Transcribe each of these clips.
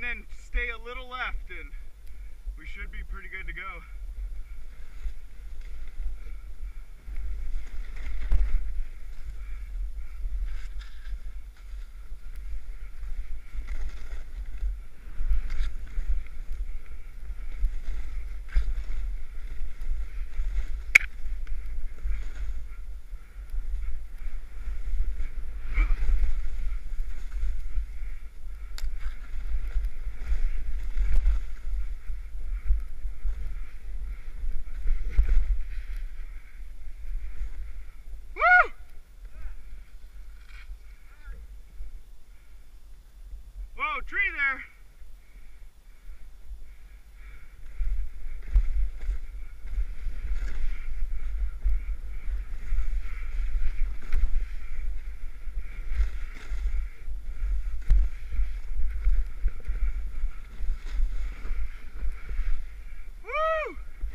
then stay a little left and we should be pretty good to go. Whoa, tree there! Woo!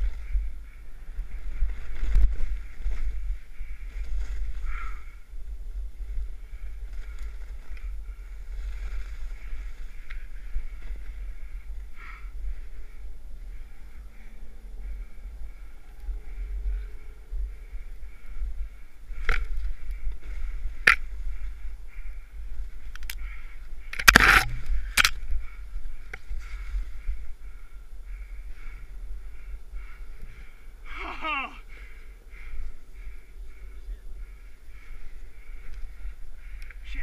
Shit.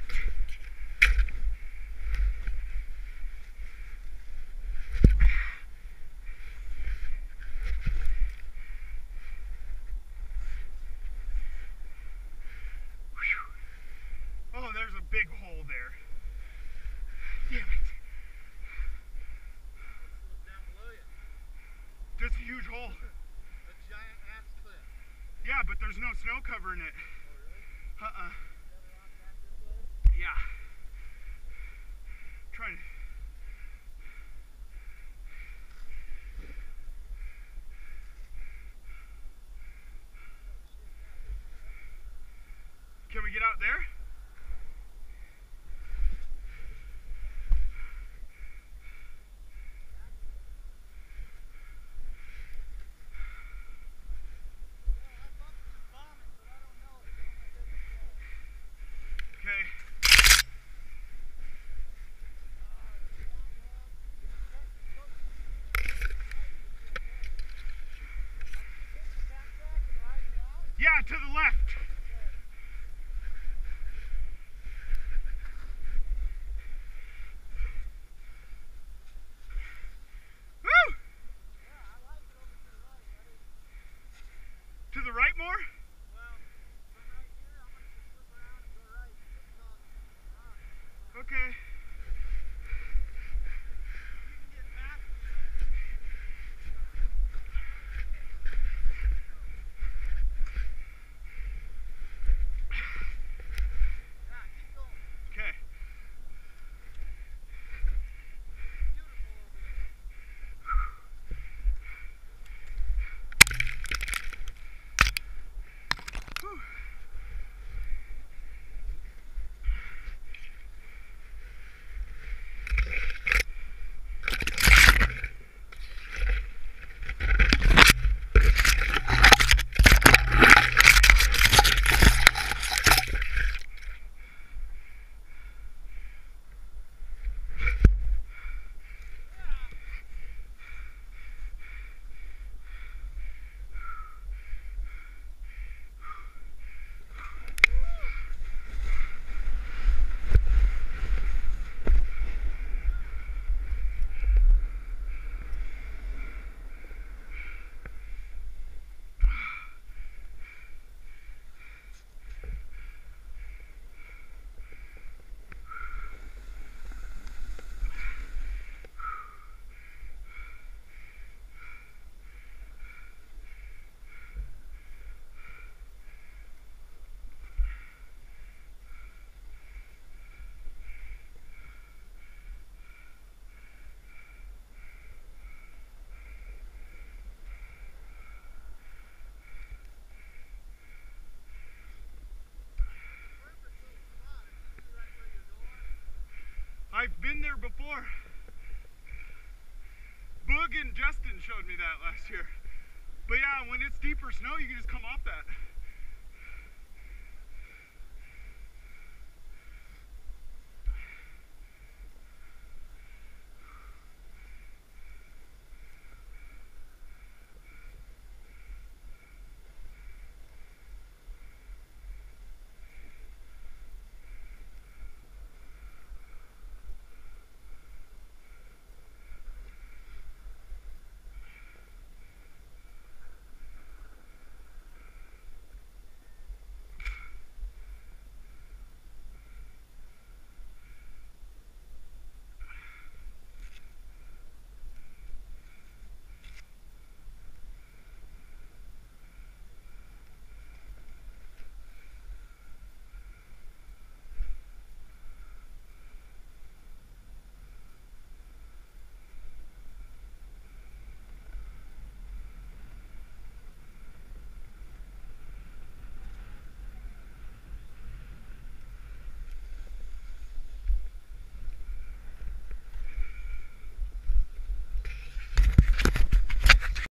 Oh, there's a big hole there. Damn it. Down below you. Just a huge hole. A giant ass cliff. Yeah, but there's no snow covering it. Oh, really? Yeah. Trying to. Can we get out there? Okay. Yeah, to the left. Woo! To the right more? Okay. Okay. Whew. I've been there before. Logan Justin showed me that last year. But yeah, when it's deeper snow, you can just come off that.